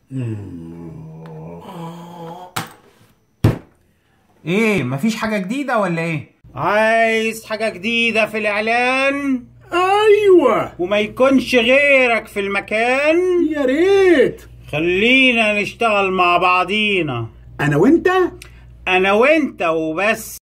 ايه، مفيش حاجة جديدة ولا ايه؟ عايز حاجة جديدة في الإعلان؟ ايوه، وما يكونش غيرك في المكان؟ يا ريت. خلينا نشتغل مع بعضينا. انا وانت أنا وأنت وبس.